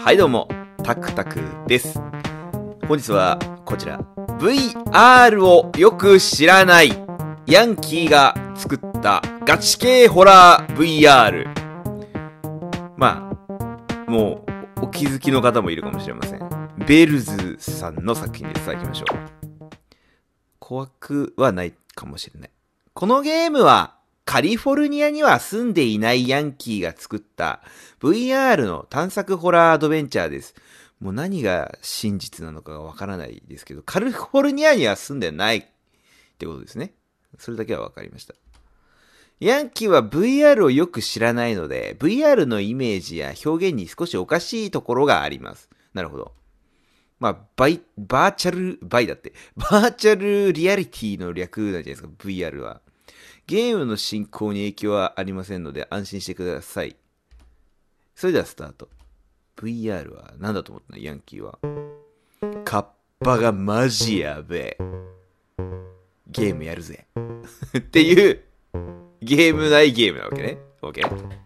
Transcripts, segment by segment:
はいどうも、タクタクです。本日はこちら、VR をよく知らないヤンキーが作ったガチ系ホラー VR。まあ、もうお気づきの方もいるかもしれません。ベルズさんの作品でいただきましょう。怖くはないかもしれない。このゲームはカリフォルニアには住んでいないヤンキーが作った VR の探索ホラーアドベンチャーです。もう何が真実なのかがわからないですけど、カリフォルニアには住んでないってことですね。それだけはわかりました。ヤンキーは VR をよく知らないので、VR のイメージや表現に少しおかしいところがあります。なるほど。まあ、バーチャルリアリティの略なんじゃないですか、VR は。ゲームの進行に影響はありませんので安心してください。それではスタート。VR は何だと思ったのヤンキーは。カッパがマジやべえ。ゲームやるぜ。っていうゲームないゲームなわけね。OK？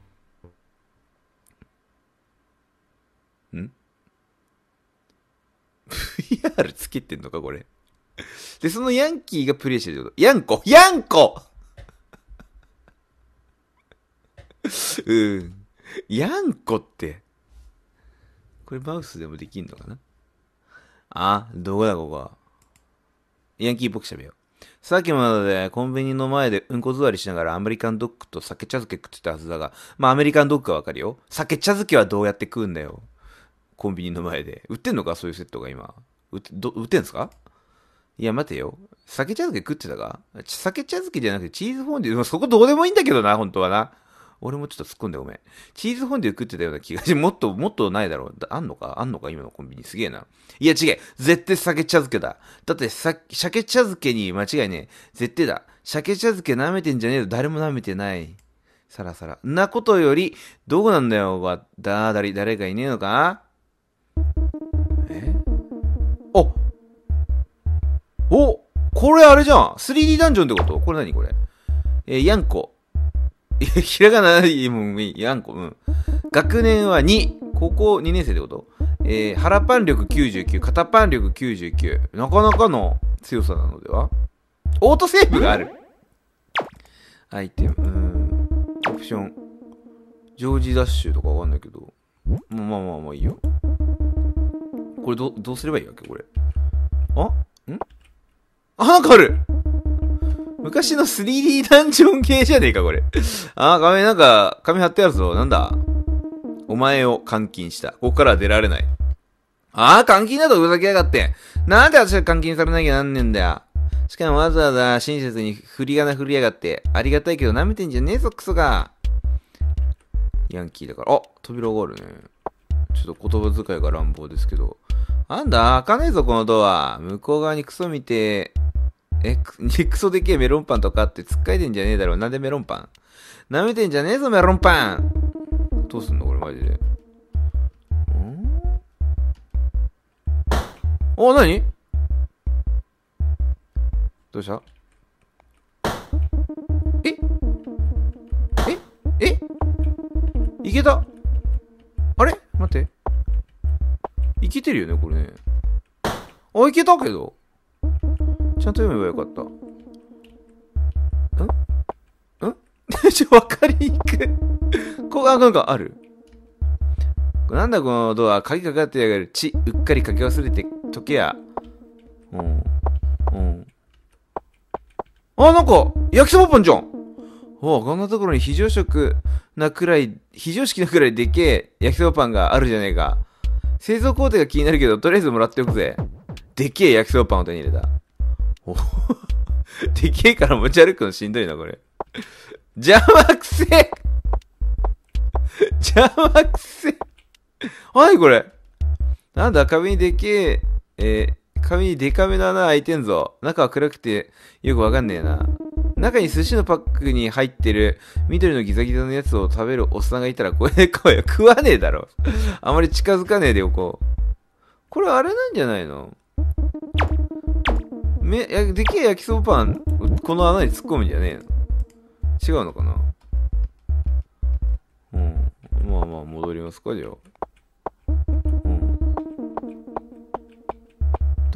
ん ?VR つけてんのかこれ。で、そのヤンキーがプレイしてるってこと。ヤンコヤンコって、これマウスでもできんのかなどこだここは。ヤンキーっぽく喋よう。さっきまでコンビニの前でうんこ座りしながらアメリカンドッグと酒茶漬け食ってたはずだが、まあアメリカンドッグはわかるよ。酒茶漬けはどうやって食うんだよ。コンビニの前で。売ってんのかそういうセットが今。売ってんすかいや、待てよ。酒茶漬け食ってたか酒茶漬けじゃなくてチーズフォンデュ。そこどうでもいいんだけどな、本当はな。俺もちょっと突っ込んでごめん。チーズフォンデュ食ってたような気がして、もっとないだろう。あんのか今のコンビニ。すげえな。いや違え。絶対酒茶漬けだ。だって鮭茶漬けに間違いねえ。絶対だ。鮭茶漬け舐めてんじゃねえよ。誰も舐めてない。さらさら。なことより、どこなんだよ。誰かいねえのかおこれあれじゃん。3D ダンジョンってことこれ何これヤンコ。ひらがな、ヤンコ。学年は2。高校2年生ってこと腹パン力99、肩パン力99。なかなかの強さなのではオートセーブがある。アイテム、オプション。ジョージダッシュとかわかんないけど。まあいいよ。これどうすればいいわけこれ。なんかある昔の 3D ダンジョン系じゃねえか、これ。紙貼ってあるぞ。なんだお前を監禁した。ここからは出られない。監禁だとふざけやがって。なんで私が監禁されなきゃなんねんだよ。しかもわざわざ親切に振り仮名振りやがって。ありがたいけど舐めてんじゃねえぞ、クソが。ヤンキーだから。扉があるね。ちょっと言葉遣いが乱暴ですけど。なんだ開かねえぞ、このドア。向こう側にクソ見て、クソでけえメロンパンとかって突っかいてんじゃねえだろ。なんでメロンパン舐めてんじゃねえぞ、メロンパンどうすんのこれマジで。何どうしたいけたあれ待って。いけてるよね、これね。いけたけど。ちゃんと読めばよかった。わかりにくい。なんかある。なんだこのドア、鍵かかってやがる。うっかりかけ忘れてとけや。なんか、焼きそばパンじゃん。こんなところに非常識なくらいでけえ焼きそばパンがあるじゃねえか。製造工程が気になるけど、とりあえずもらっておくぜ。でけえ焼きそばパンを手に入れた。でけえから持ち歩くのしんどいな、これ。邪魔くせはいこれ。なんだ、壁にでかめの穴開いてんぞ。中は暗くてよくわかんねえな。中に寿司のパックに入ってる緑のギザギザのやつを食べるおっさんがいたらこれで食わねえだろ。あまり近づかねえでおこう。これあれなんじゃないのでけえ焼きそばパン、この穴に突っ込むんじゃねえの違うのかなまあ戻りますか、じゃあ。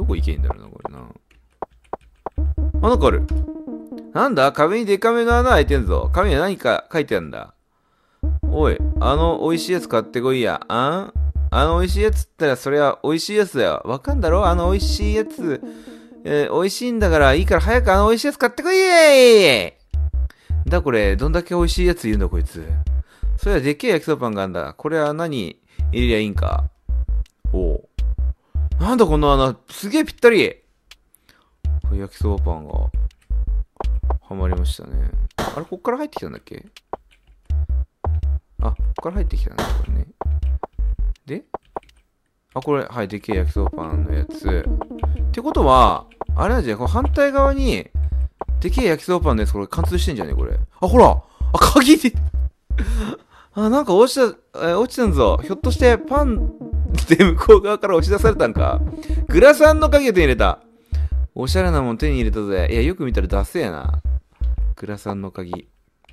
どこ行けんだろうな、これな。あ、なんかある。なんだ壁にデカめの穴開いてんぞ。壁に何か書いてあるんだ。おい、美味しいやつ買ってこいや。美味しいやつったらそれは美味しいやつだよ。わかんだろ美味しいやつ。美味しいんだからいいから早く美味しいやつ買ってこいやこれ、どんだけ美味しいやつ言うんだこいつ。それはでっけえ焼きそばパンがあんだ。これは何入れりゃいいんか。おう。なんだこの穴。すげえぴったり。これ焼きそばパンが、はまりましたね。あれ、こっから入ってきたんだっけ？あ、こっから入ってきたんだ、これね。で、これ、はい、でっけえ焼きそばパンのやつ。ってことは、あれなんじゃない？この反対側に、でけえ焼きそばパンのやつ、これ貫通してんじゃねこれ。ほら鍵でなんか落ちたんぞ。ひょっとしてパンって向こう側から押し出されたんか。グラサンの鍵を手に入れた。おしゃれなもん手に入れたぜ。いや、よく見たらダセえな。グラサンの鍵。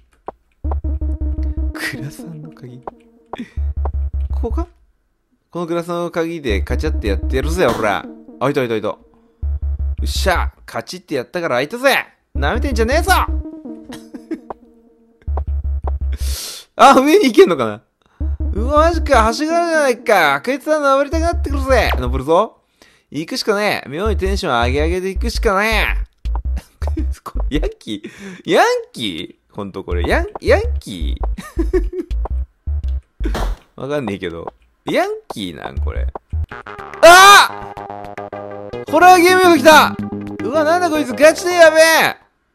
グラサンの鍵。ここか？このグラサンの鍵でカチャってやってやるぜ、ほら。開いた。うっしゃ、カチってやったから開いたぜ。舐めてんじゃねえぞ上に行けんのかな。うわ、マジか、橋があるじゃないか。こいつは登りたくなってくるぜ。登るぞ。行くしかねえ。妙にテンション上げで行くしかねえ。ヤンキーほんとこれ、ヤンキーわかんねえけど。ヤンキーなんこれ。ホラーゲームが来た。うわ、なんだこいつガチでやべえ。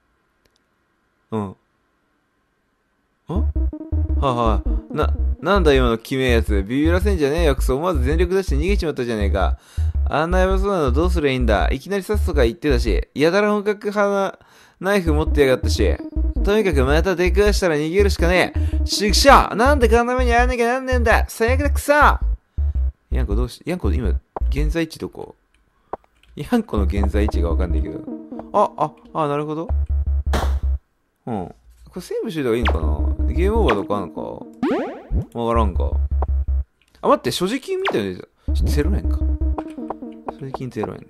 なんだ今のキメえやつ。ビビらせんじゃねえよ、クソ。思わず全力出して逃げちまったじゃねえか。あんなやばそうなのどうすりゃいいんだ。いきなり刺すとか言ってたし、やたら本格派なナイフ持ってやがったし。とにかくまた出くわしたら逃げるしかねえ。しくしょなんでこんな目に遭わなきゃなんねえんだ。最悪だクソ。ヤンコ今、現在地どこ？ヤンコの現在地がわかんないけど。なるほど。これセーブしといた方がいいのかな？ゲームオーバーとかあるのかわからんか。待って、所持金みたいなちょっと0円か。所持金0円ね。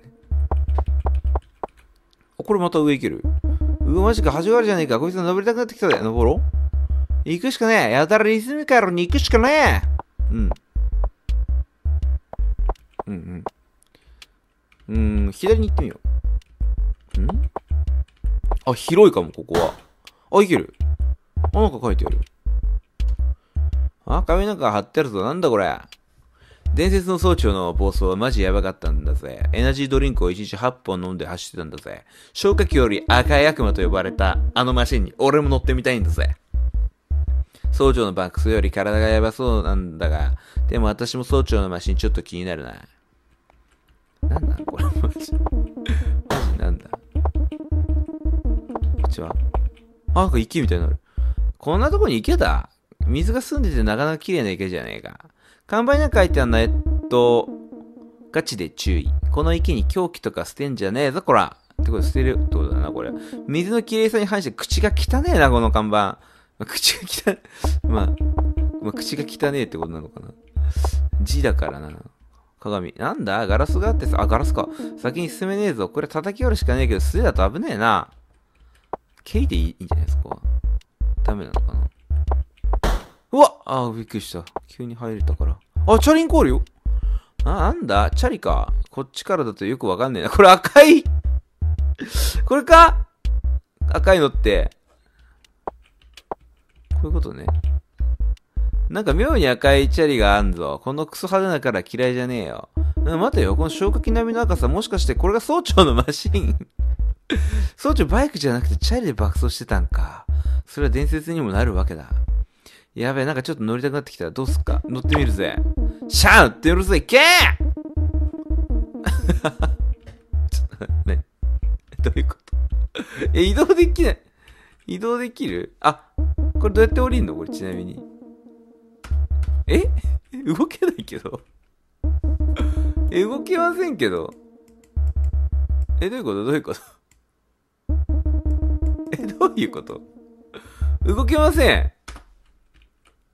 これまた上行ける。マジか、端があるじゃねえか。こいつ登りたくなってきたぜ。登ろう。行くしかねえ。やたらリズミカルに行くしかねえ。左に行ってみよう。広いかも、ここは。いける。なんか書いてある。壁なんか貼ってあるぞ。なんだこれ。伝説の総長の暴走はマジやばかったんだぜ。エナジードリンクを1日8本飲んで走ってたんだぜ。消火器より赤い悪魔と呼ばれたあのマシンに俺も乗ってみたいんだぜ。総長のバックスより体がやばそうなんだが、でも私も総長のマシンちょっと気になるな。なんなんこれマジなんだ。こっちはなんか池みたいになる。こんなとこに池だ。水が澄んでてなかなか綺麗な池じゃねえか。看板になんか書いてあるのガチで注意。この池に凶器とか捨てんじゃねえぞ、こら。ってこと捨てるってことだな、これ。水の綺麗さに反して口が汚ねえな、この看板。口が汚口が汚ねえってことなのかな。字だからな。鏡。なんだガラスがあってさ、ガラスか。先に進めねえぞ。これ叩き割るしかねえけど、素手だと危ねえな。蹴りでいいんじゃないですか。ダメなのかな。うわびっくりした。急に入れたから。チャリンコールよ。なんだチャリか。こっちからだとよくわかんねえな。これ赤いこれか赤いのって。こういうことね。なんか妙に赤いチャリがあんぞ。このクソ派手なから嫌いじゃねえよ。待てよ。この消火器並みの赤さ、もしかしてこれが総長のマシン総長バイクじゃなくてチャリで爆走してたんか。それは伝説にもなるわけだ。やべえ、なんかちょっと乗りたくなってきた。どうすっか。乗ってみるぜ。シャーってやるぜ、けーちょっとね。どういうこと移動できない。移動できる？これどうやって降りんのこれちなみに。動けないけど動けませんけど。どういうことどういうことどういうこと動けません。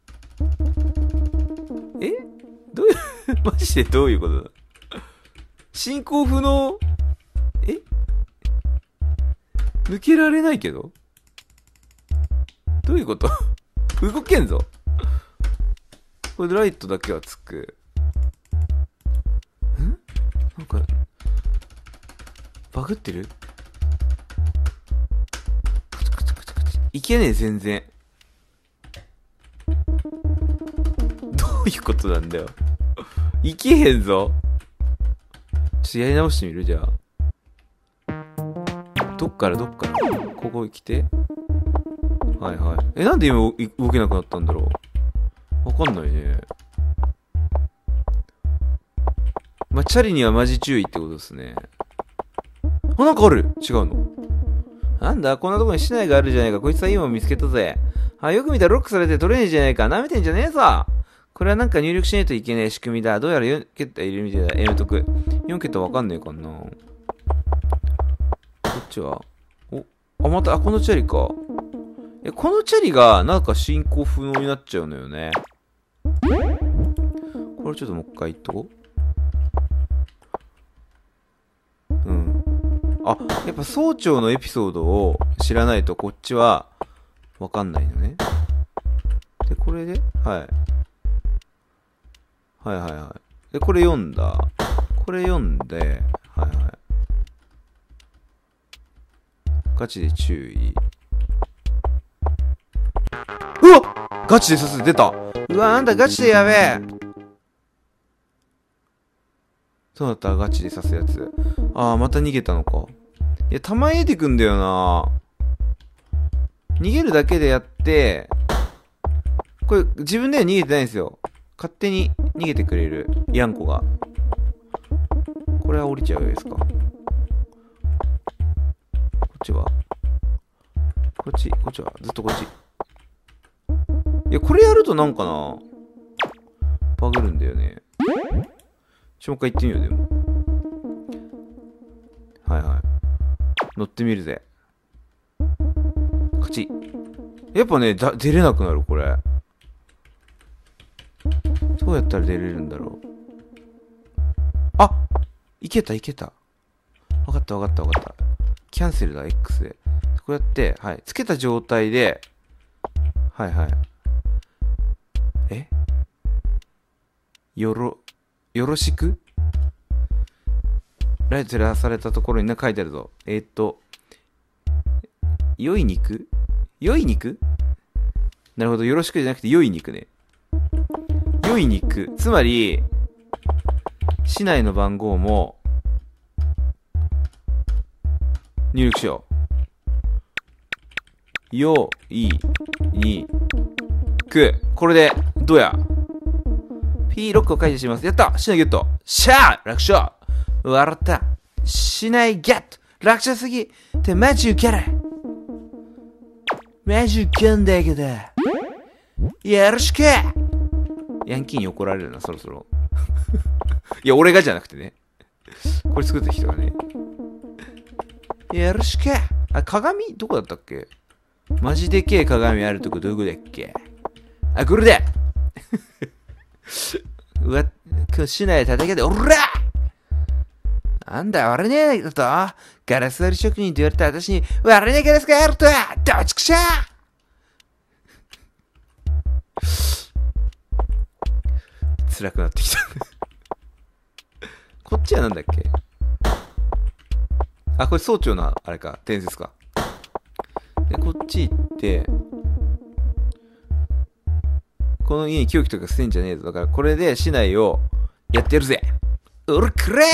どういうマジでどういうことだ進行不能。抜けられないけどどういうこと動けんぞ。これでライトだけはつく。なんか、バグってる？いけねえ、全然。どういうことなんだよ。いけへんぞ。ちょっとやり直してみる？じゃあ。どっからここ来て。はいはい。なんで今動けなくなったんだろう。わかんないね。まあ、チャリにはマジ注意ってことですね。あ、なんかある。違うの。なんだこんなとこに市内があるじゃないか。こいつはいいもん見つけたぜ。あ、よく見たらロックされて取れねえじゃないか。舐めてんじゃねえぞ。これはなんか入力しないといけない仕組みだ。どうやら4桁いるみたいだ。やめとく。4桁わかんねえかな。こっちはまた、このチャリか。このチャリが、なんか進行不能になっちゃうのよね。これちょっともう一回言っとこう。うん。あ、やっぱ総長のエピソードを知らないとこっちはわかんないのね。で、これで、はい。で、これ読んだ。これ読んで、ガチで注意。うわっガチで刺す出た。うわ、なんだガチでやべえ。そうだった、ガチで刺すやつ。また逃げたのか。いや、たまに出てくんだよな。逃げるだけでやって、これ自分では逃げてないんですよ。勝手に逃げてくれるヤンコが。これは降りちゃうですか。こっちはずっとこっち。いや、これやるとなんかな、バグるんだよね。もう一回行ってみよう、でも。乗ってみるぜ。勝ち。やっぱね、出れなくなる、これ。どうやったら出れるんだろう。あ、いけた。わかった。キャンセルだ、X で。こうやって、つけた状態で、よろしくライト照らされたところに書いてあるぞ。良い肉なるほど、よろしくじゃなくて良い肉ね。良い肉。つまり、市内の番号も、入力しよう。よいにく。これで、どうや ?P6 を解除します。やった市内ゲットしゃー楽勝笑った。市内ゲット楽勝すぎってマジウケる。マジウケんだけど。よろしくヤンキーに怒られるな、そろそろ。いや、俺がじゃなくてね。これ作った人がね。よろしく鏡どこだったっけ。マジでけえ鏡あるとこどこだっけ。これだうわ、市内叩けて、おらなんだ、割れねえだとガラス割り職人と言われた私に、割れねえガラスがあるとはどっちくしゃ辛くなってきたこっちはなんだっけ。これ総長のあれか、伝説か。で、こっち行って、この家に凶器とか捨てんじゃねえぞ。だからこれで市内をやってやるぜ。うるくれ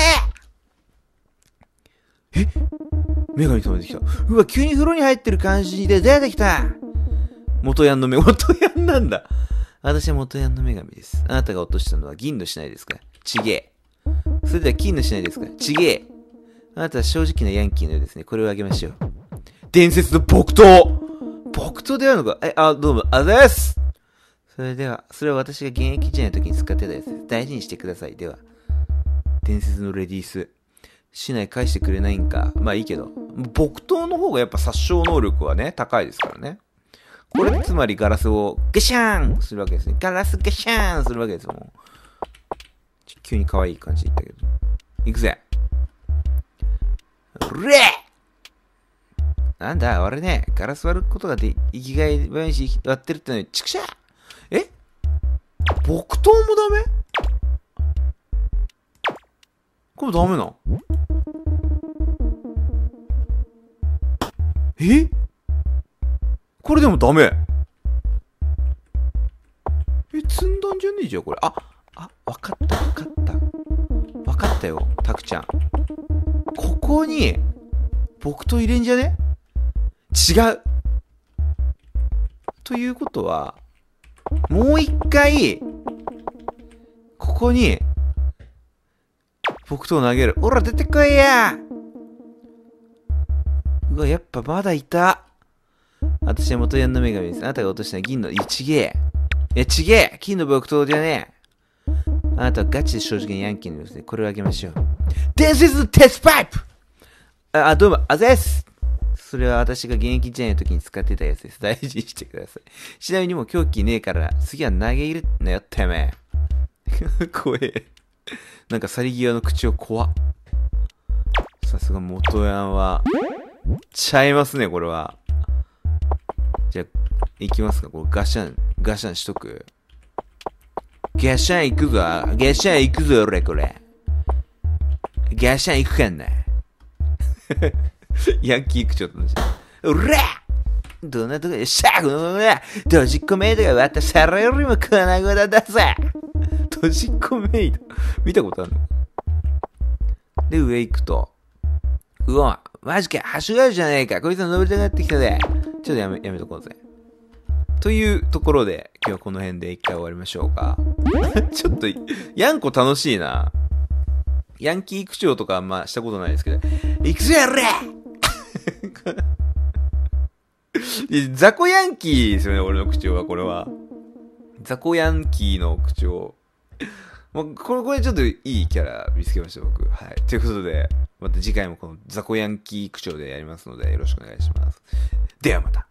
女神とめてきた。うわ、急に風呂に入ってる感じで出てきた。元ヤンなんだ。私は元ヤンの女神です。あなたが落としたのは銀の品ですか。ちげえ。それでは金の品ですか。ちげえ。あなたは正直なヤンキーのようですね。これをあげましょう。伝説の木刀であるのか。どうも、あざーす。それは私が現役時代の時に使ってたやつです。大事にしてください。では、伝説のレディース。市内返してくれないんか。まあいいけど。木刀の方がやっぱ殺傷能力はね、高いですからね。これでつまりガラスをガシャーンするわけですね。ガラスガシャーンするわけですよ。もう急に可愛い感じで言ったけど。行くぜ。 うれなんだ、俺ね、ガラス割ることがで生きがい話割ってるってのに、ちくしゃえ木刀もダメこれダメなえこれでもダメ積んだんじゃねえじゃん、これ。わかった。わかったよ、たくちゃん。ここに、木刀入れんじゃね違う。ということは、もう一回、ここに、木刀投げる。ほら、出てこいやうわ、やっぱまだいた。私は元ヤンの女神です。あなたが落とした銀の、ちげえ。ちげえ金の木刀じゃねえ。あなたはガチで正直にヤンキーにですね、これをあげましょう。This is the test pipe! どうも、あざっす。それは私が現役時代の時に使ってたやつです。大事にしてください。ちなみにもう狂気ねえから、次は投げ入れんなよ、てめえ。怖え。なんか去り際の口を怖っ。さすが元ヤンは、ちゃいますね、これは。じゃあ、いきますか。これガシャンしとく。ガシャン行くぞ。ガシャン行くぞ、俺、これ。ガシャン行くかんな。ヤンキー口調と同じ。うらどんなとこでシャーこのまま閉じ込めいとが割った皿よりも粉々だぜ。閉じ込めいと。見たことあるので、上行くと。うわ、マジか、橋があるじゃねえか。こいつは登りたくなってきたぜ。ちょっとやめとこうぜ。というところで、今日はこの辺で一回終わりましょうか。ちょっと、ヤンコ楽しいな。ヤンキー口調とかあんましたことないですけど。行くぞやれ雑魚ヤンキーですよね、俺の口調は、これは。雑魚ヤンキーの口調。もうこれちょっといいキャラ見つけました、僕。はい。ということで、また次回もこの雑魚ヤンキー口調でやりますので、よろしくお願いします。ではまた。